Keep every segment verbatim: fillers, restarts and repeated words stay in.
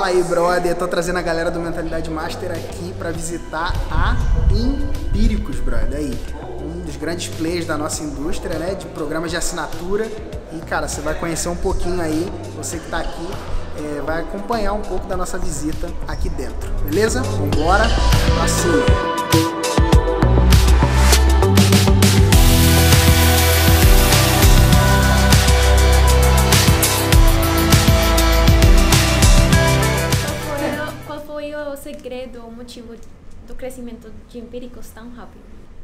aí, brother, tô trazendo a galera do Mentalidade Master aqui pra visitar a Empíricos, brother, aí, um dos grandes players da nossa indústria, né, de programas de assinatura. E, cara, você vai conhecer um pouquinho aí, você que tá aqui, é, vai acompanhar um pouco da nossa visita aqui dentro, beleza? Vambora, pra cima! O segredo, o motivo do crescimento de Empíricos tão rápido?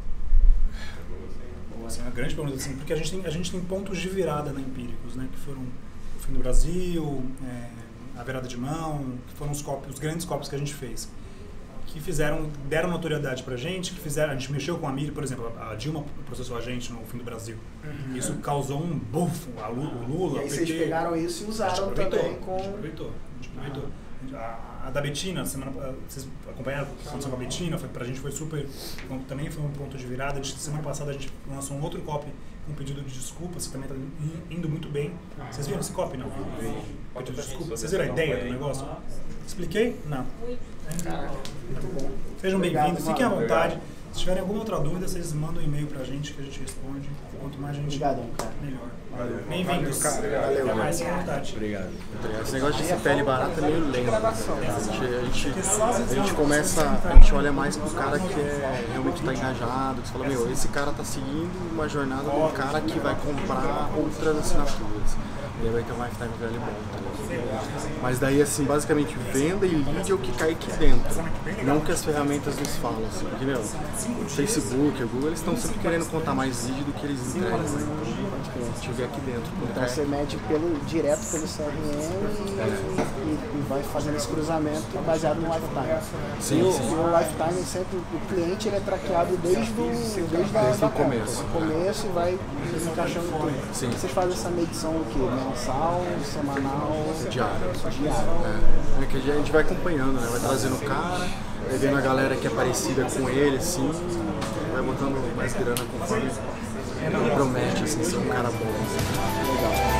Essa é uma grande pergunta, assim, porque a gente, tem, a gente tem pontos de virada na Empíricos, né, que foram o fim do Brasil, é, a virada de mão, que foram os, copos, os grandes copos que a gente fez, que fizeram, deram notoriedade pra gente, que fizeram, a gente mexeu com a Miri, por exemplo, a Dilma processou a gente no fim do Brasil. Uhum. Isso causou um bufo, a Lula, o Lula, e aí o P T. Vocês pegaram isso e usaram também com... A gente aproveitou, a gente aproveitou. A, a da Betina, semana, vocês acompanharam a condição com a Betina, foi, pra gente foi super, também foi um ponto de virada. De semana passada a gente lançou um outro copy com um pedido de desculpas, que também está indo muito bem. Vocês viram esse copy, não? Pedido de desculpas. Vocês viram a ideia do negócio? Expliquei? Não. Muito bom. Sejam bem-vindos, fiquem à vontade. Se tiverem alguma outra dúvida, vocês mandam um e-mail pra gente que a gente responde. Quanto mais a gente, Obrigadão, cara. melhor. Bem-vindos. Valeu, Até mais, fiquem à vontade. Obrigado. Esse negócio de ser pele barata é meio lento. A gente, a, gente, a gente começa, a gente olha mais pro cara que é, realmente está engajado, que você fala, meu, esse cara tá seguindo uma jornada do cara que vai comprar outras assinaturas. E aí vai ter um lifetime value bom, tá? Mas daí, assim, basicamente, venda e lead é o que cai aqui dentro. Não que as ferramentas nos falam, assim. Porque, meu, o Facebook, o Google, eles estão sempre querendo contar mais lead do que eles entregam, né? Então, a gente vê aqui dentro. Então é. Você mede pelo, direto pelo C R M e, é. e, e vai fazendo esse cruzamento baseado no lifetime. Sim, e o, sim. E o lifetime, sempre, o cliente ele é traqueado desde, do, desde, desde a, o da começo. No começo e vai encaixando tudo. Sim. Vocês fazem essa medição o quê? Mensal, semanal? Diário. Diário. É. É que a gente vai acompanhando, né? Vai trazendo o cara, vai vendo a galera que é parecida com ele, assim, vai botando mais grana conforme ele promete, assim, ser um cara bom. Assim. Legal.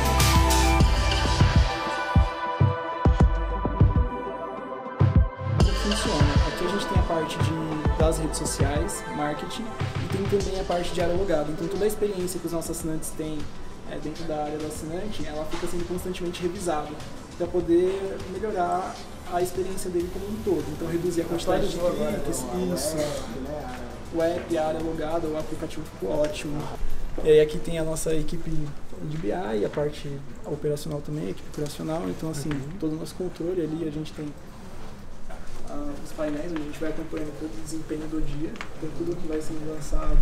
Funciona. Aqui a gente tem a parte de, das redes sociais, marketing, e tem também a parte de área logada. Então toda a experiência que os nossos assinantes têm é, dentro da área do assinante, ela fica sendo constantemente revisada para poder melhorar a experiência dele como um todo. Então reduzir a quantidade de cliques, isso, o app, a área logada, o aplicativo ficou ótimo. E aí aqui tem a nossa equipe de B I, a parte operacional também, a equipe operacional. Então assim, uhum. todo o nosso controle ali, a gente tem Uh, os painéis, onde a gente vai acompanhando todo o desempenho do dia, tem tudo que vai sendo lançado,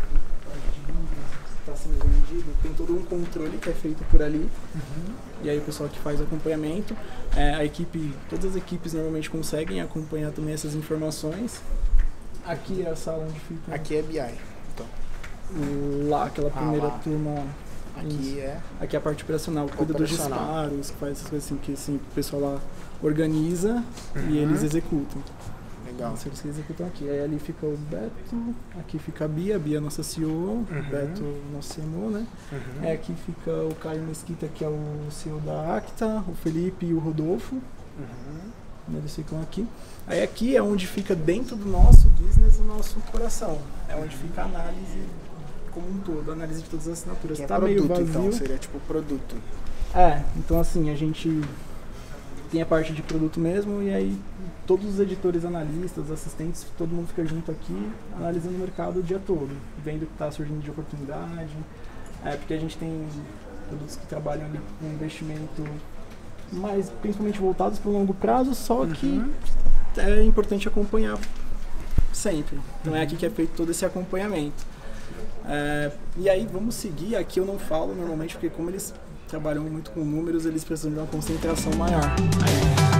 está sendo vendido, tem todo um controle que é feito por ali, uhum. e aí o pessoal que faz acompanhamento, é, a equipe, todas as equipes normalmente conseguem acompanhar também essas informações. Aqui é a sala onde fica... Aqui é B I. Então. Lá, aquela primeira ah, lá. turma... Aqui é... Aqui é a parte operacional, cuida dos disparos, faz essas coisas assim, que assim, o pessoal lá organiza uhum. e eles executam. Legal. Então, eles executam aqui. Aí ali fica o Beto, aqui fica a Bia, a Bia é nossa C E O, uhum. o Beto nosso C M O, né? Uhum. É, aqui fica o Caio Mesquita, que é o C E O da Acta, o Felipe e o Rodolfo. Uhum. Eles ficam aqui. Aí aqui é onde fica dentro do nosso business o nosso coração. É onde fica a análise como um todo, a análise de todas as assinaturas. Que é tá produto, meio vazio. Então, seria tipo produto. É, então assim, a gente tem a parte de produto mesmo e aí todos os editores, analistas, assistentes, todo mundo fica junto aqui analisando o mercado o dia todo, vendo o que está surgindo de oportunidade, é, porque a gente tem produtos que trabalham ali com investimento mais principalmente voltados para o longo prazo, só que uhum. é importante acompanhar sempre. Então uhum. é aqui que é feito todo esse acompanhamento. É, e aí vamos seguir, aqui eu não falo normalmente porque como eles trabalham muito com números, eles precisam de uma concentração maior. Aí.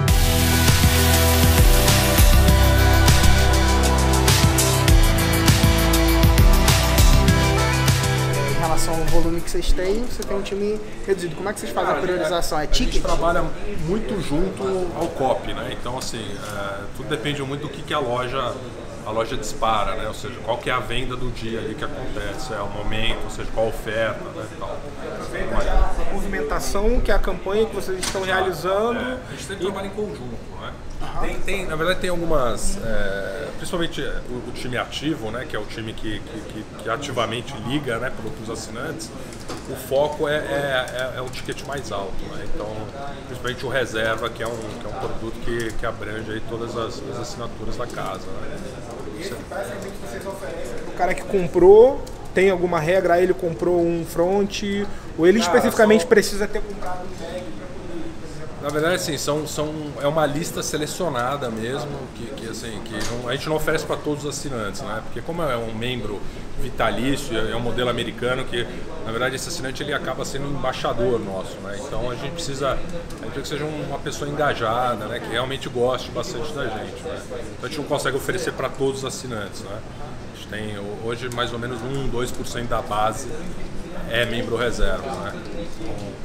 Em relação ao volume que vocês têm, você tem um time reduzido. Como é que vocês fazem a priorização? É ticket? A gente trabalha muito junto ao copy, né? Então, assim, é, tudo depende muito do que, que a loja a loja dispara, né? Ou seja, qual que é a venda do dia ali que acontece, é o momento, ou seja, qual a oferta, né? Tal. A movimentação que é a campanha que vocês estão realizando. É, a gente tem que trabalhar em conjunto, né? Tem, tem, na verdade tem algumas, é, principalmente o, o time ativo, né, que é o time que, que, que ativamente liga, né, para os assinantes, o foco é, é, é, é o ticket mais alto, né? Então, principalmente o reserva, que é um, que é um produto que, que abrange aí todas as, as assinaturas da casa. Né? Esse basicamente vocês oferecem. O cara que comprou, tem alguma regra, ele comprou um front, ou ele cara, especificamente só... precisa ter comprado um tag? Na verdade, assim, são, são, é uma lista selecionada mesmo, que, que, assim, que não, a gente não oferece para todos os assinantes, né? Porque como é um membro vitalício, é um modelo americano que, na verdade, esse assinante ele acaba sendo um embaixador nosso, né? Então a gente precisa, a gente precisa que seja uma pessoa engajada, né? Que realmente goste bastante da gente, né? Então a gente não consegue oferecer para todos os assinantes, né? A gente tem hoje mais ou menos um, dois por cento da base é membro reserva, né? Então,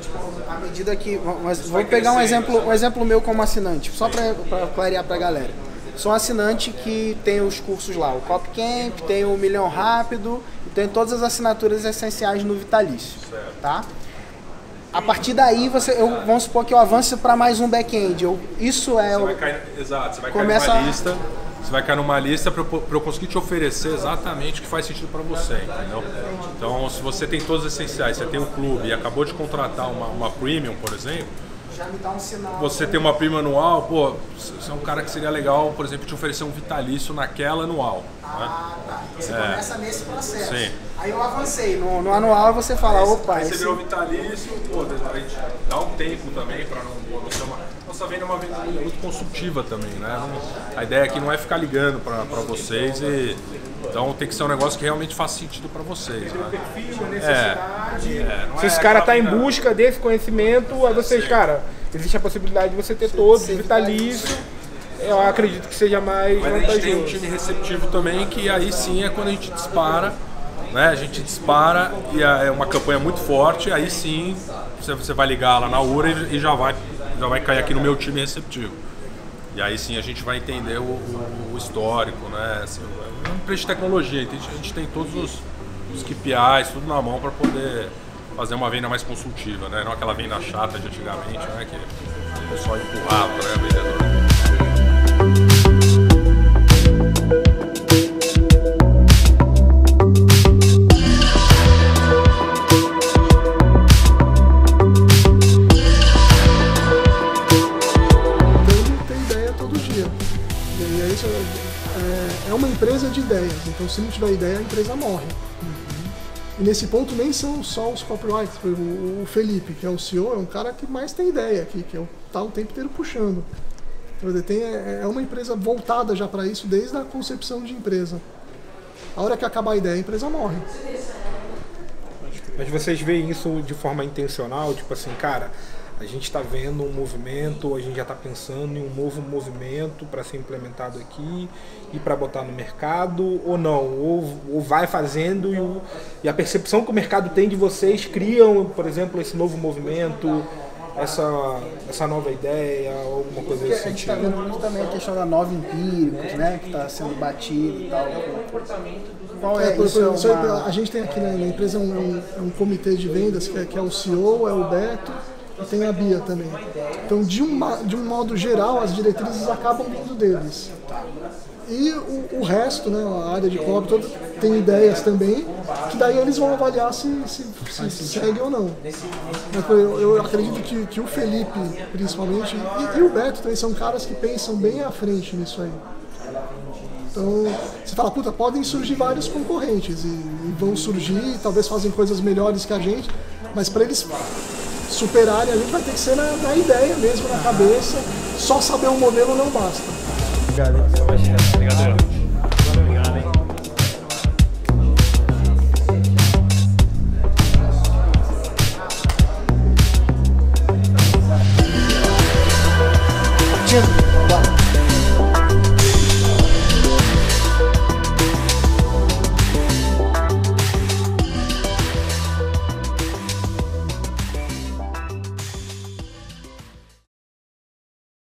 à medida que, mas vou pegar um exemplo, um exemplo meu como assinante, só para clarear para a galera. Sou um assinante que tem os cursos lá, o Copcamp, tem o Milhão Rápido, e tem todas as assinaturas essenciais no Vitalício, tá? A partir daí, você, eu, vamos supor que eu avance para mais um back-end. Eu, isso é você o... Vai cair, exato, você vai começa... cair numa lista, você vai cair numa lista para eu, eu conseguir te oferecer exatamente o que faz sentido para você, entendeu? Então, se você tem todos os essenciais, você tem um clube e acabou de contratar uma, uma premium, por exemplo, já me dá um sinal. Você tem uma prima anual, pô, você é um cara que seria legal, por exemplo, te oferecer um vitalício naquela anual. Ah, né? tá. Você é. começa nesse processo. Sim. Aí eu avancei. No, no anual você fala, aí, opa... Aí você esse... virou vitalício, pô, a gente dá um tempo também para não, não ser uma... Nossa venda é uma venda muito consultiva também, né? Não, a ideia aqui não é ficar ligando para vocês e... Então tem que ser um negócio que realmente faça sentido para vocês. Né? Perfil, necessidade. É, é, se é esse cara está em venda... busca desse conhecimento, aí vocês, Sim. cara, existe a possibilidade de você ter todos, Sim, vitalício. Eu acredito que seja mais Mas vantajoso. a gente tem um time receptivo também, que aí sim é quando a gente dispara, né? A gente dispara e é uma campanha muito forte, aí sim você, você vai ligar lá na U R A e já vai, já vai cair aqui no meu time receptivo. E aí sim a gente vai entender o, o, o histórico, né? Assim, é uma empresa de tecnologia, então a gente tem todos os, os K P Is, tudo na mão para poder fazer uma venda mais consultiva, né? Não aquela venda chata de antigamente, né? Que o pessoal empurrava, né? A vendedora. É uma empresa de ideias, então se não tiver ideia, a empresa morre. Uhum. E nesse ponto nem são só os copywriters. O Felipe, que é o C E O, é um cara que mais tem ideia aqui, que está o tempo inteiro puxando. Então, tem, é uma empresa voltada já para isso desde a concepção de empresa. A hora que acabar a ideia, a empresa morre. Mas vocês veem isso de forma intencional, tipo assim, cara, a gente está vendo um movimento, a gente já está pensando em um novo movimento para ser implementado aqui e para botar no mercado, ou não? Ou, ou vai fazendo e, o, e a percepção que o mercado tem de vocês criam, por exemplo, esse novo movimento, essa, essa nova ideia, alguma coisa Porque assim? A gente está vendo muito também a questão da nova empíricos, né? Que está sendo batido e tal. Qual é, é isso? É isso uma... A gente tem aqui na, na empresa um, um, um comitê de vendas, que é, que é o C E O, é o Beto, e tem a Bia também. Então, de um, de um modo geral, as diretrizes acabam vindo deles. E o, o resto, né, a área de copy toda, tem ideias também, que daí eles vão avaliar se, se, se, se segue ou não. Eu, eu acredito que, que o Felipe, principalmente, e, e o Beto também são caras que pensam bem à frente nisso aí. Então, você fala, puta, podem surgir vários concorrentes, e, e vão surgir, talvez fazem coisas melhores que a gente, mas para eles superarem, a gente vai ter que ser na, na ideia mesmo, na cabeça. Só saber um modelo não basta. Obrigado. Obrigado.